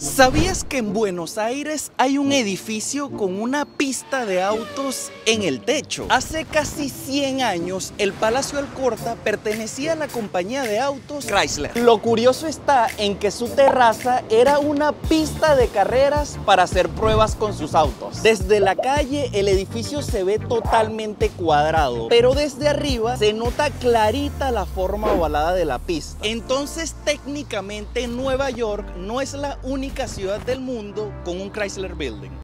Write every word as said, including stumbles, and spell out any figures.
¿Sabías que en Buenos Aires hay un edificio con una pista de autos en el techo? Hace casi cien años, el Palacio Alcorta pertenecía a la compañía de autos Chrysler. Lo curioso está en que su terraza era una pista de carreras para hacer pruebas con sus autos. Desde la calle, el edificio se ve totalmente cuadrado, pero desde arriba se nota clarita la forma ovalada de la pista. Entonces, técnicamente, Nueva York no es la única ciudad del mundo con un Chrysler Building.